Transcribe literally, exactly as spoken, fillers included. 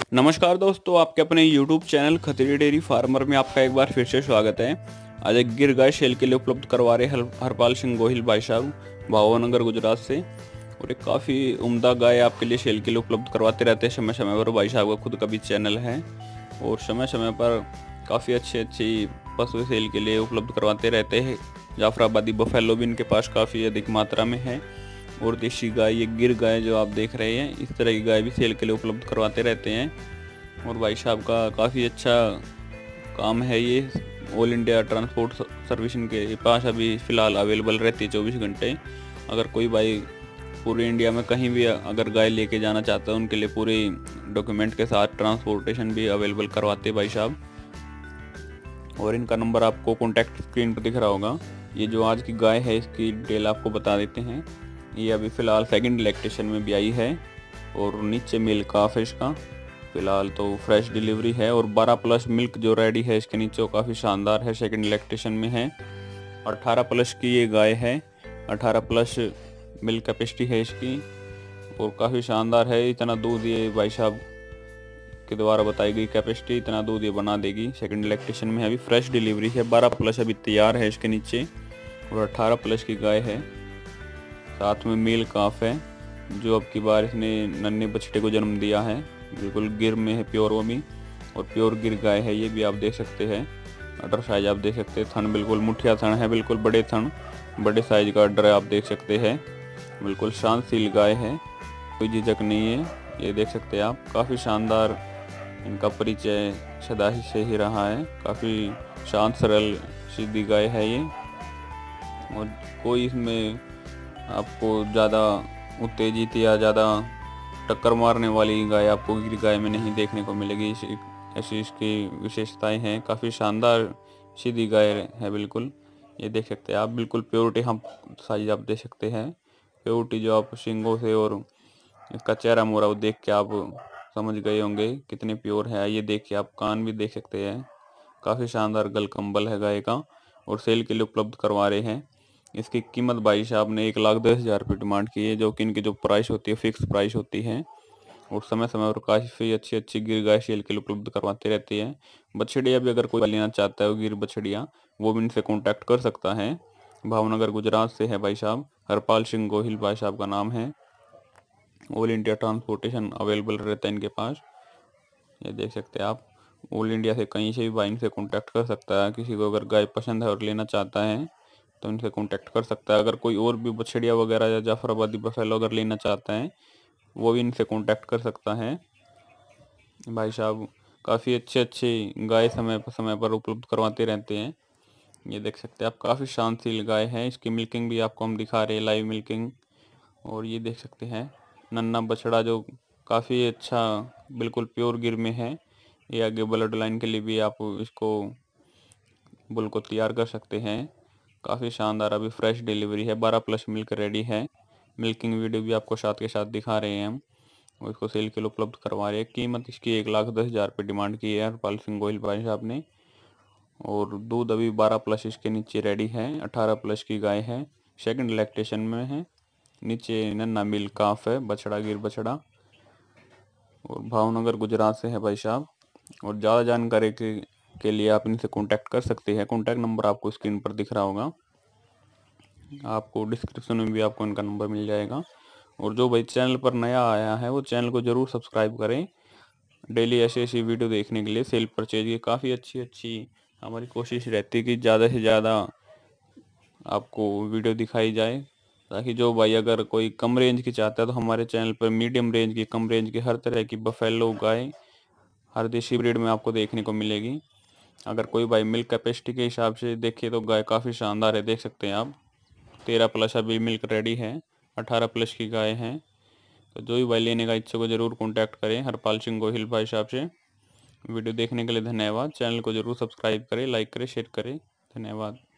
नमस्कार दोस्तों, आपके अपने YouTube channel Khatri dairy farmer में आपका एक बार फिर से स्वागत है। आज एक गिर गाय सेल के लिए उपलब्ध करवा रहे हर, हरपाल सिंह गोहिल भाई साहब भावनगर गुजरात से। और एक काफ़ी उम्दा गाय आपके लिए सेल के लिए उपलब्ध करवाते रहते हैं समय समय पर। भाई साहब का खुद का भी चैनल है और समय समय पर काफ़ी अच्छी अच्छी पशु सेल के लिए उपलब्ध करवाते रहते हैं। जाफराबादी बफेलो भी इनके पास काफ़ी अधिक मात्रा में है और देशी गाय, ये गिर गाय जो आप देख रहे हैं, इस तरह की गाय भी सेल के लिए उपलब्ध करवाते रहते हैं। और भाई साहब का काफ़ी अच्छा काम है ये। ऑल इंडिया ट्रांसपोर्ट सर्विस इनके पास अभी फ़िलहाल अवेलेबल रहती है चौबीस घंटे। अगर कोई भाई पूरे इंडिया में कहीं भी अगर गाय लेके जाना चाहता है, उनके लिए पूरे डॉक्यूमेंट के साथ ट्रांसपोर्टेशन भी अवेलेबल करवाते हैं भाई साहब। और इनका नंबर आपको कॉन्टैक्ट स्क्रीन पर दिख रहा होगा। ये जो आज की गाय है, इसकी डिटेल आपको बता देते हैं। ये अभी फ़िलहाल सेकंड लैक्टेशन में भी आई है और नीचे मिल्क काफ है इसका। फ़िलहाल तो फ्रेश डिलीवरी है और बारह प्लस मिल्क जो रेडी है इसके नीचे वो काफ़ी शानदार है, सेकंड लैक्टेशन में है। अठारह प्लस की ये गाय है, अठारह प्लस मिल्क कैपेसिटी है इसकी और काफ़ी शानदार है। इतना दूध ये भाई साहब के द्वारा बताई गई कैपेसिटी, इतना दूध ये बना देगी। सेकंड लैक्टेशन में अभी फ्रेश डिलीवरी है, बारह प्लस अभी तैयार है इसके नीचे और अठारह प्लस की गाय है। साथ में मेल काफ है जो अब की बार इसने नन्हे बछड़े को जन्म दिया है। बिल्कुल गिर में है प्योर वो भी, और प्योर गिर गाय है ये भी, आप देख सकते हैं। अडर साइज आप देख सकते हैं, थन बिल्कुल मुठिया थन है, बिल्कुल बड़े थन, बड़े साइज का अडर है, आप देख सकते हैं। बिल्कुल शांतशील गाय है, कोई झिझक नहीं है, ये देख सकते हैं आप। काफ़ी शानदार इनका परिचय सदा ही से ही रहा है। काफ़ी शांत सरल सीधी गाय है ये और कोई इसमें आपको ज़्यादा उत्तेजित या ज़्यादा टक्कर मारने वाली गाय आपको गिर गाय में नहीं देखने को मिलेगी। ऐसी इसकी विशेषताएं हैं। काफ़ी शानदार सीधी गाय है बिल्कुल, ये देख सकते हैं आप। बिल्कुल प्योरिटी हम साइज आप देख सकते हैं। प्योरिटी जो आप सींगों से और इसका चेहरा मोरा वो देख के आप समझ गए होंगे कितने प्योर है। ये देख के आप कान भी देख सकते हैं। काफ़ी शानदार गल कंबल है गाय का और सेल के लिए उपलब्ध करवा रहे हैं। इसकी कीमत भाई साहब ने एक लाख दस हज़ार रुपये डिमांड की है, जो कि इनकी जो प्राइस होती है फिक्स प्राइस होती है। और समय समय पर काफ़ी अच्छी अच्छी गिर गाय सेल के लिए उपलब्ध करवाते रहते हैं। बछड़िया भी अगर कोई लेना चाहता है गिर बछड़िया, वो भी इनसे कॉन्टैक्ट कर सकता है। भावनगर गुजरात से है भाई साहब, हरपाल सिंह गोहिल भाई साहब का नाम है। ऑल इंडिया ट्रांसपोर्टेशन अवेलेबल रहता है इनके पास, ये देख सकते हैं आप। ऑल इंडिया से कहीं से भी भाई इनसे कॉन्टैक्ट कर सकता है। किसी को अगर गाय पसंद है और लेना चाहता है तो इनसे कांटेक्ट कर सकता है। अगर कोई और भी बछड़िया वगैरह या जाफराबादी बफेलो अगर लेना चाहता है, वो भी इनसे कांटेक्ट कर सकता है। भाई साहब काफ़ी अच्छे अच्छे गाय समय पर समय पर उपलब्ध करवाते रहते हैं। ये देख सकते हैं आप, काफ़ी शांतशील गाय है। इसकी मिल्किंग भी आपको हम दिखा रहे हैं, लाइव मिल्किंग। और ये देख सकते हैं नन्ना बछड़ा जो काफ़ी अच्छा बिल्कुल प्योर गिर में है। ये आगे ब्लड लाइन के लिए भी आप इसको बुल को तैयार कर सकते हैं। काफ़ी शानदार अभी फ्रेश डिलीवरी है, बारह प्लस मिल्क रेडी है। मिल्किंग वीडियो भी आपको साथ के साथ दिखा रहे हैं हम और इसको सेल के लिए उपलब्ध करवा रहे हैं। कीमत इसकी एक लाख दस हज़ार रुपये डिमांड की है हरपाल सिंह गोहिल भाई साहब ने। और दूध अभी बारह प्लस इसके नीचे रेडी है, अठारह प्लस की गाय है, सेकंड लैक्टेशन में है। नीचे नन्ना मिल्क काफ है, बछड़ा गिर बछड़ा, और भावनगर गुजरात से है भाई साहब। और ज़्यादा जानकारी के, के लिए आप इनसे कांटेक्ट कर सकते हैं। कॉन्टैक्ट नंबर आपको स्क्रीन पर दिख रहा होगा, आपको डिस्क्रिप्शन में भी आपको इनका नंबर मिल जाएगा। और जो भाई चैनल पर नया आया है वो चैनल को ज़रूर सब्सक्राइब करें। डेली ऐसी ऐसी वीडियो देखने के लिए सेल परचेज की काफ़ी अच्छी अच्छी हमारी कोशिश रहती है कि ज़्यादा से ज़्यादा आपको वीडियो दिखाई जाए, ताकि जो भाई अगर कोई कम रेंज की चाहता है तो हमारे चैनल पर मीडियम रेंज की, कम रेंज की हर तरह की बफेलो गाय हर देशी ब्रीड में आपको देखने को मिलेगी। अगर कोई भाई मिल्क कैपेसिटी के हिसाब से देखिए तो गाय काफ़ी शानदार है, देख सकते हैं आप। तेरह प्लस अभी मिल्क रेडी है, अठारह प्लस की गाय है। तो जो भी भाई लेने का इच्छुक को ज़रूर कॉन्टैक्ट करें हरपाल सिंह गोहिल भाई साहब से। वीडियो देखने के लिए धन्यवाद। चैनल को ज़रूर सब्सक्राइब करें, लाइक करें, शेयर करें। धन्यवाद।